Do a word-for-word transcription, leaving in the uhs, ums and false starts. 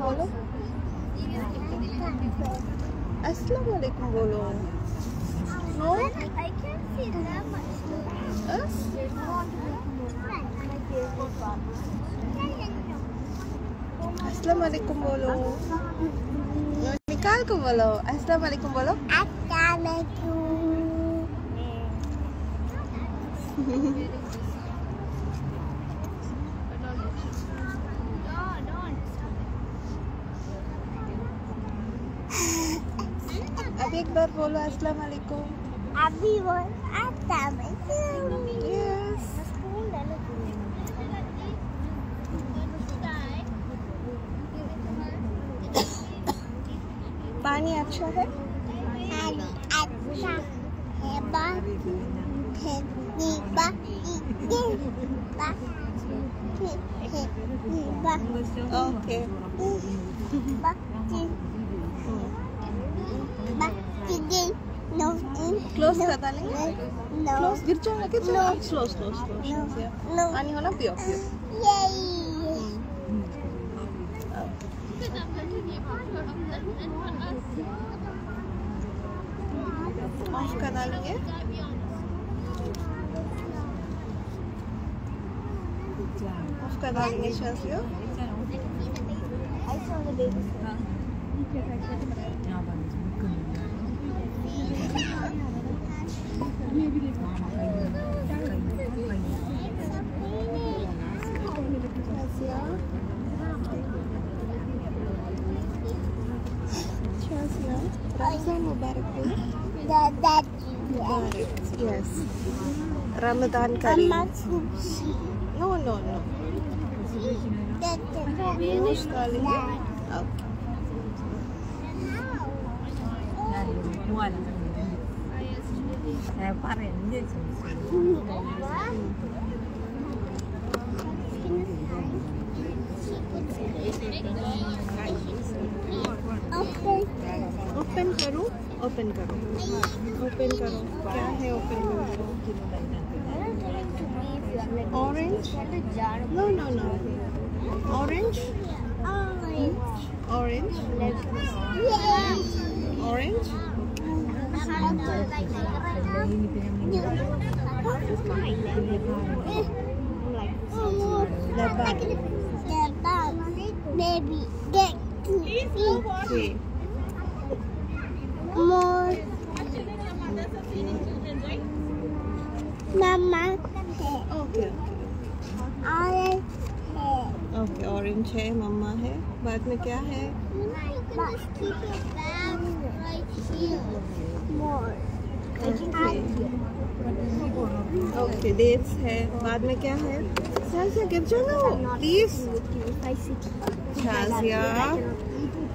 बोलो, अस्सलाम वालेकुम बोलो। No? I can't see that much. Huh? अस्सलाम वालेकुम बोलो, निकाल को बोलो, अस्सलाम वालेकुम बोलो। अस्सलाम वालेकुम। अब एक बार बोलो अस्सलाम वालेकुम। अभी बोल अस्सलाम वालेकुम। यस। पानी अच्छा है? पानी अच्छा है। बात है नीबा नीबा नीबा। ओके। क्लोज कर डालेंगे। क्लोज गिर जाएगा क्या? Slow slow slow. पानी होना पियो पियो। ऑफ कर डालेंगे। ऑफ कर डालेंगे शाजिया। Ramadan Mubarak हो। Mubarak, yes. Ramadan Kareem. No, no, no. Most darling. Okay. Open करो, ओपन करो, ओपन करो। क्या है ओपन करो? Orange? No no no. Orange? Orange? Orange? Baby, get to eat. More. Mama. Okay. Orange है. Okay, orange है, मम्मा है. बाद में क्या है? More. Okay, dates है. बाद में क्या है? शाजिया गिर जाना हो, please. शाजिया.